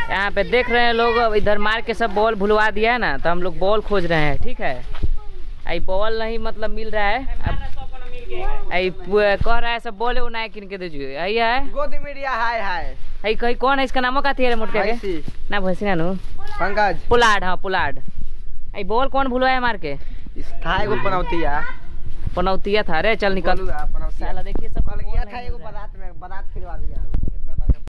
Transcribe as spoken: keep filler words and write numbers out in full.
यहाँ पे देख रहे हैं लोग, इधर मार के सब बॉल भुलवा दिया है ना, तो हम लोग बॉल खोज रहे हैं। ठीक है, आई बॉल नहीं मतलब मिल रहा है, अब आई कह रहा है सब बॉल वो नया किन के दीजिए। आई है गोदी मीडिया हाय हाय। आई कहीं कौन है, इसका नामो का थी मोटके के ना भैंसी ना पंकज पुलाड। हाँ पुलाड। आई बॉल कौन भुलवाया मार के? था एगो पनौतिया पनौतिया था। अरे चल निकल साला, देखिए सब था एगो बारात में बारात फिरवा दिया।